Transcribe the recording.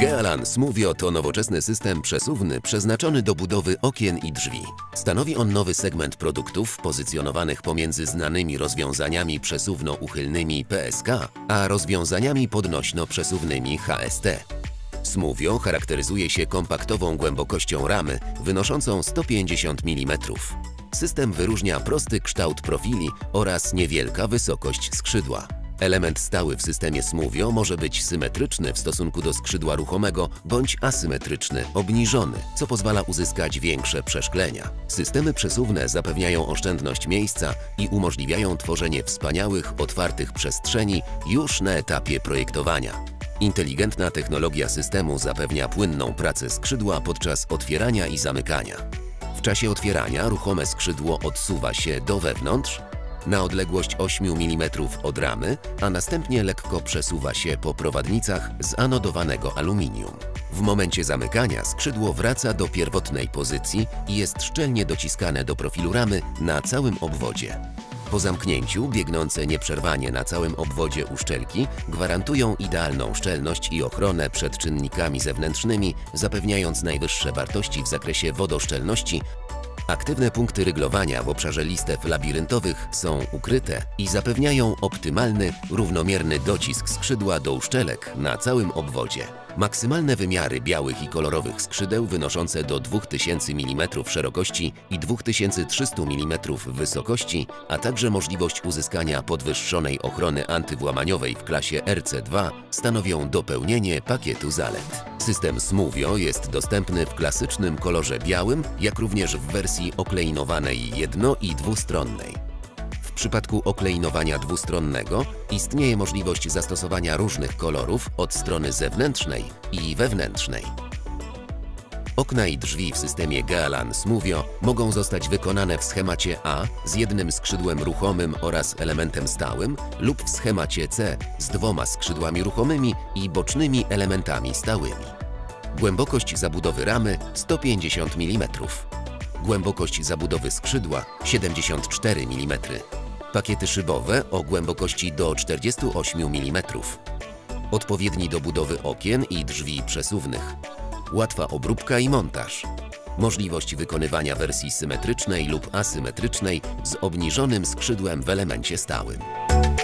Gealan Smuvio to nowoczesny system przesuwny przeznaczony do budowy okien i drzwi. Stanowi on nowy segment produktów pozycjonowanych pomiędzy znanymi rozwiązaniami przesuwno-uchylnymi PSK, a rozwiązaniami podnośno-przesuwnymi HST. Smuvio charakteryzuje się kompaktową głębokością ramy wynoszącą 150 mm. System wyróżnia prosty kształt profili oraz niewielka wysokość skrzydła. Element stały w systemie Smuvio może być symetryczny w stosunku do skrzydła ruchomego bądź asymetryczny, obniżony, co pozwala uzyskać większe przeszklenia. Systemy przesuwne zapewniają oszczędność miejsca i umożliwiają tworzenie wspaniałych, otwartych przestrzeni już na etapie projektowania. Inteligentna technologia systemu zapewnia płynną pracę skrzydła podczas otwierania i zamykania. W czasie otwierania ruchome skrzydło odsuwa się do wewnątrz, na odległość 8 mm od ramy, a następnie lekko przesuwa się po prowadnicach z anodowanego aluminium. W momencie zamykania skrzydło wraca do pierwotnej pozycji i jest szczelnie dociskane do profilu ramy na całym obwodzie. Po zamknięciu biegnące nieprzerwanie na całym obwodzie uszczelki gwarantują idealną szczelność i ochronę przed czynnikami zewnętrznymi, zapewniając najwyższe wartości w zakresie wodoszczelności. Aktywne punkty ryglowania w obszarze listew labiryntowych są ukryte i zapewniają optymalny, równomierny docisk skrzydła do uszczelek na całym obwodzie. Maksymalne wymiary białych i kolorowych skrzydeł wynoszące do 2000 mm szerokości i 2300 mm wysokości, a także możliwość uzyskania podwyższonej ochrony antywłamaniowej w klasie RC2 stanowią dopełnienie pakietu zalet. System Smuvio jest dostępny w klasycznym kolorze białym, jak również w wersji okleinowanej jedno- i dwustronnej. W przypadku okleinowania dwustronnego istnieje możliwość zastosowania różnych kolorów od strony zewnętrznej i wewnętrznej. Okna i drzwi w systemie Gealan Smuvio mogą zostać wykonane w schemacie A z jednym skrzydłem ruchomym oraz elementem stałym lub w schemacie C z dwoma skrzydłami ruchomymi i bocznymi elementami stałymi. Głębokość zabudowy ramy 150 mm. Głębokość zabudowy skrzydła 74 mm. Pakiety szybowe o głębokości do 48 mm. Odpowiedni do budowy okien i drzwi przesuwnych. Łatwa obróbka i montaż. Możliwość wykonywania wersji symetrycznej lub asymetrycznej z obniżonym skrzydłem w elemencie stałym.